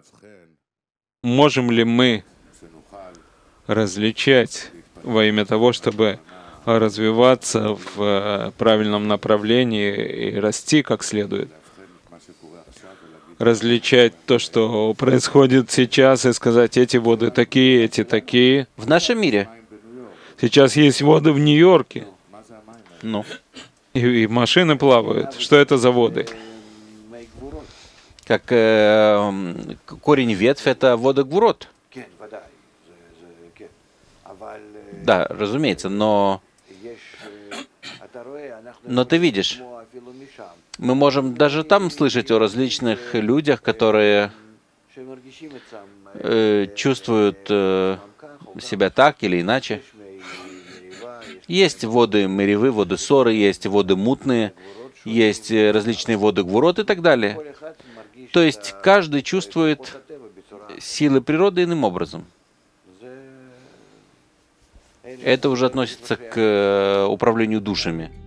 можем ли мы различать во имя того, чтобы развиваться в правильном направлении и расти как следует? Различать то, что происходит сейчас, и сказать, эти воды такие, эти такие. В нашем мире. Сейчас есть воды в Нью-Йорке, Ну, и машины плавают. Что это за воды? как корень ветвь — это вода Гвурот. Да, разумеется, но ты видишь, мы можем даже там слышать о различных людях, которые чувствуют себя так или иначе. Есть воды Меривы, воды Соры, есть воды мутные, есть различные воды Гвурот и так далее. То есть каждый чувствует силы природы иным образом. Это уже относится к управлению душами.